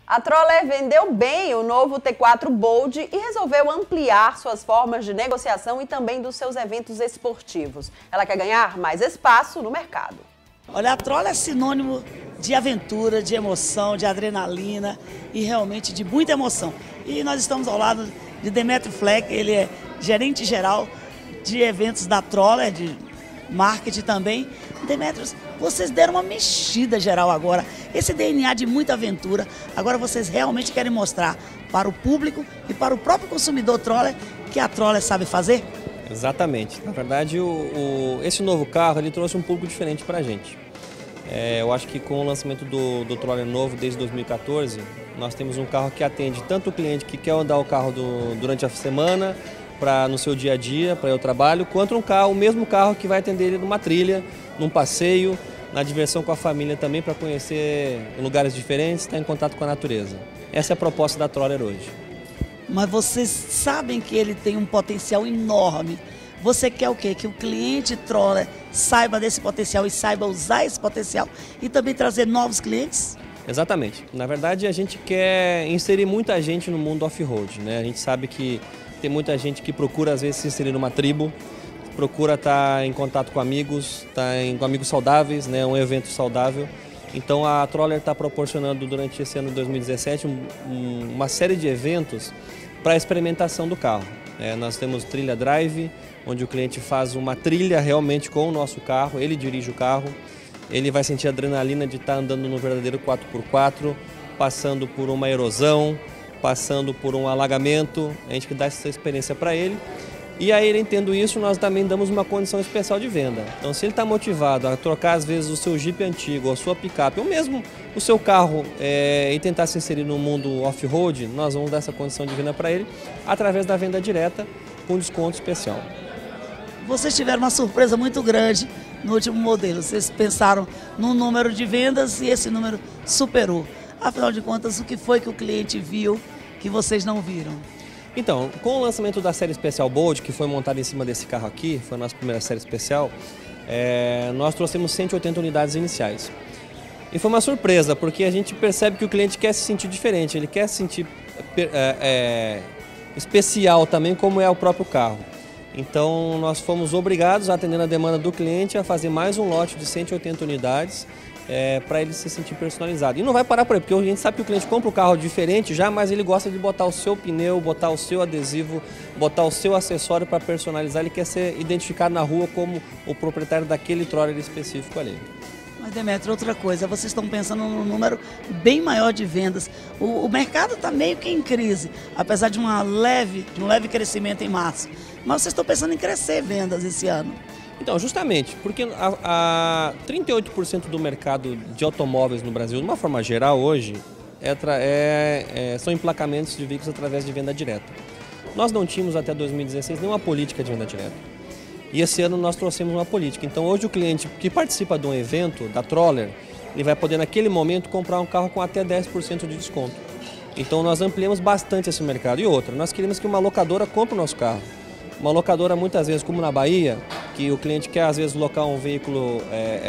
A Troller vendeu bem o novo T4 Bold e resolveu ampliar suas formas de negociação e também dos seus eventos esportivos. Ela quer ganhar mais espaço no mercado. Olha, a Troller é sinônimo de aventura, de emoção, de adrenalina e realmente de muita emoção. E nós estamos ao lado de Demetrio Fleck, ele é gerente geral de eventos da Troller, de marketing também. Demetrio, vocês deram uma mexida geral agora, esse DNA de muita aventura, agora vocês realmente querem mostrar para o público e para o próprio consumidor Troller que a Troller sabe fazer? Exatamente. Na verdade, esse novo carro ele trouxe um público diferente para a gente. Eu acho que com o lançamento do Troller novo desde 2014, nós temos um carro que atende tanto o cliente que quer andar o carro durante a semana, no seu dia a dia, para ir ao trabalho, quanto o mesmo carro que vai atender ele numa trilha, num passeio, na diversão com a família também, para conhecer lugares diferentes, estar em contato com a natureza. Essa é a proposta da Troller hoje. Mas vocês sabem que ele tem um potencial enorme. Você quer o quê? Que o cliente Troller saiba desse potencial e saiba usar esse potencial e também trazer novos clientes? Exatamente. Na verdade, a gente quer inserir muita gente no mundo off-road, né? A gente sabe que tem muita gente que procura, às vezes, se inserir numa tribo, procura estar em contato com amigos, com amigos saudáveis, né? Um evento saudável. Então, a Troller está proporcionando, durante esse ano de 2017, uma série de eventos para a experimentação do carro. Nós temos trilha drive, onde o cliente faz uma trilha realmente com o nosso carro, ele dirige o carro, ele vai sentir a adrenalina de estar andando no verdadeiro 4x4, passando por uma erosão, passando por um alagamento, a gente dá essa experiência para ele. E aí, ele entendendo isso, nós também damos uma condição especial de venda. Então, se ele está motivado a trocar, às vezes, o seu Jeep antigo, a sua picape, ou mesmo o seu carro, e tentar se inserir no mundo off-road, nós vamos dar essa condição de venda para ele, através da venda direta, com desconto especial. Vocês tiveram uma surpresa muito grande no último modelo. Vocês pensaram num número de vendas e esse número superou. Afinal de contas, o que foi que o cliente viu que vocês não viram? Então, com o lançamento da série especial Bold, que foi montada em cima desse carro aqui, foi a nossa primeira série especial, nós trouxemos 180 unidades iniciais. E foi uma surpresa, porque a gente percebe que o cliente quer se sentir diferente, ele quer se sentir especial também, como é o próprio carro. Então, nós fomos obrigados, atendendo a demanda do cliente, a fazer mais um lote de 180 unidades, para ele se sentir personalizado. E não vai parar por aí, porque a gente sabe que o cliente compra um carro diferente já, mas ele gosta de botar o seu pneu, botar o seu adesivo, botar o seu acessório para personalizar. Ele quer ser identificado na rua como o proprietário daquele Troller específico ali. Mas, Demetrio, outra coisa, vocês estão pensando num número bem maior de vendas. O mercado está meio que em crise, apesar de um leve crescimento em março. Mas vocês estão pensando em crescer vendas esse ano. Então, justamente, porque 38% do mercado de automóveis no Brasil, de uma forma geral, hoje, são emplacamentos de veículos através de venda direta. Nós não tínhamos até 2016 nenhuma política de venda direta. E esse ano nós trouxemos uma política. Então, hoje o cliente que participa de um evento, da Troller, ele vai poder, naquele momento, comprar um carro com até 10% de desconto. Então, nós ampliamos bastante esse mercado. E outra, nós queremos que uma locadora compre o nosso carro. Uma locadora, muitas vezes, como na Bahia, que o cliente quer, às vezes, locar um veículo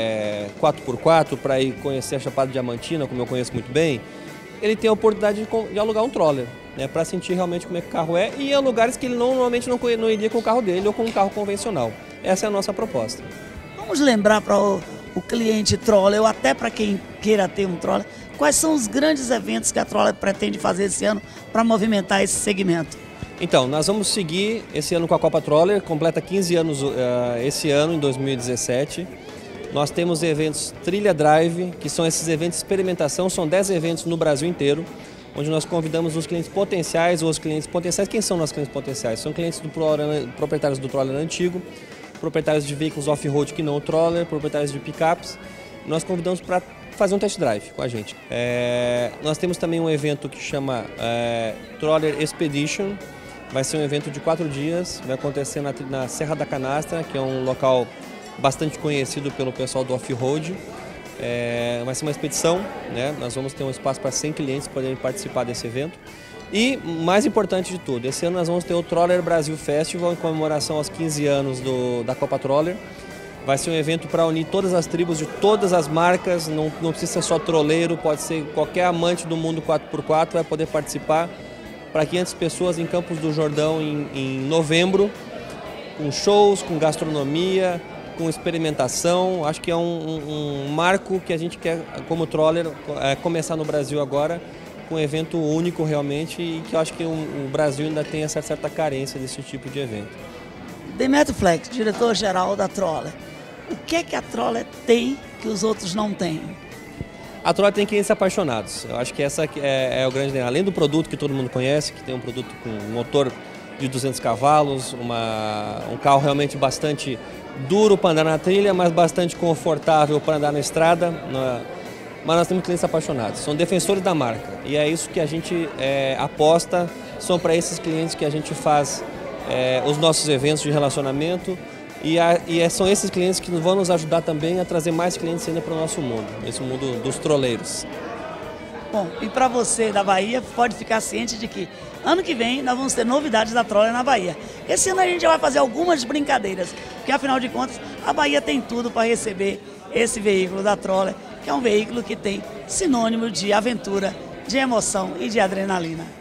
4x4 para ir conhecer a Chapada Diamantina, como eu conheço muito bem, ele tem a oportunidade de alugar um Troller, né, para sentir realmente como é que o carro é, e em lugares que ele normalmente não iria com o carro dele ou com um carro convencional. Essa é a nossa proposta. Vamos lembrar para o cliente Troller, ou até para quem queira ter um Troller, quais são os grandes eventos que a Troller pretende fazer esse ano para movimentar esse segmento? Então, nós vamos seguir esse ano com a Copa Troller, completa 15 anos esse ano, em 2017. Nós temos eventos Trilha Drive, que são esses eventos de experimentação, são 10 eventos no Brasil inteiro, onde nós convidamos os clientes potenciais, ou os clientes potenciais. Quem são nossos clientes potenciais? São clientes proprietários do Troller antigo, proprietários de veículos off-road que não o Troller, proprietários de picapes. Nós convidamos para fazer um test drive com a gente. Nós temos também um evento que chama Troller Expedition. Vai ser um evento de 4 dias, vai acontecer na Serra da Canastra, que é um local bastante conhecido pelo pessoal do off-road. Vai ser uma expedição, né? Nós vamos ter um espaço para 100 clientes poderem participar desse evento. E, mais importante de tudo, esse ano nós vamos ter o Troller Brasil Festival, em comemoração aos 15 anos da Copa Troller. Vai ser um evento para unir todas as tribos de todas as marcas, não precisa ser só troleiro, pode ser qualquer amante do mundo 4x4 vai poder participar. Para 500 pessoas em Campos do Jordão em novembro, com shows, com gastronomia, com experimentação. Acho que é um marco que a gente quer, como Troller, começar no Brasil agora, com um evento único realmente e que eu acho que o Brasil ainda tem essa certa carência desse tipo de evento. Demetrio Fleck, diretor-geral da Troller. O que é que a Troller tem que os outros não têm? A Troller tem clientes apaixonados. Eu acho que essa é o grande... Além do produto que todo mundo conhece, que tem um produto com um motor de 200 cavalos, um carro realmente bastante duro para andar na trilha, mas bastante confortável para andar na estrada. Mas nós temos clientes apaixonados, são defensores da marca. E é isso que a gente aposta, são para esses clientes que a gente faz os nossos eventos de relacionamento. E são esses clientes que vão nos ajudar também a trazer mais clientes ainda para o nosso mundo, esse mundo dos troleiros. Bom, e para você da Bahia, pode ficar ciente de que ano que vem nós vamos ter novidades da Troller na Bahia. Esse ano a gente já vai fazer algumas brincadeiras, porque afinal de contas a Bahia tem tudo para receber esse veículo da Troller, que é um veículo que tem sinônimo de aventura, de emoção e de adrenalina.